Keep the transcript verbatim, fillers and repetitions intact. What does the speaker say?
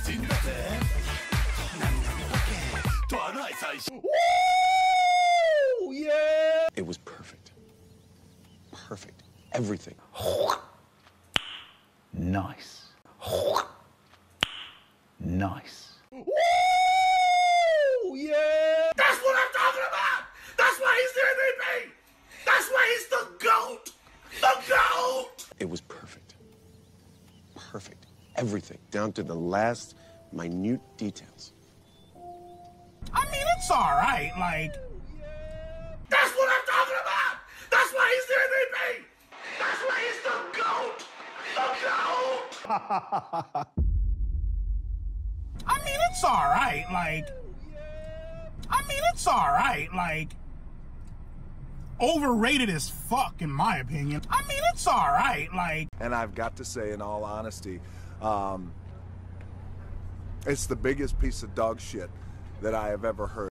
Woo! Yeah! It was perfect. Perfect. Everything. Nice. Nice. Woo! Yeah! That's what I'm talking about! That's why he's the M V P! That's why he's the GOAT! The GOAT! It was perfect. Perfect. Everything. Down to the last minute details. I mean, it's alright, like... That's what I'm talking about! That's why he's the M V P! That's why he's the GOAT! The GOAT! I mean, it's alright, like... I mean, it's alright, like... Overrated as fuck, in my opinion. I mean, it's alright, like... And I've got to say, in all honesty, um, it's the biggest piece of dog shit that I have ever heard.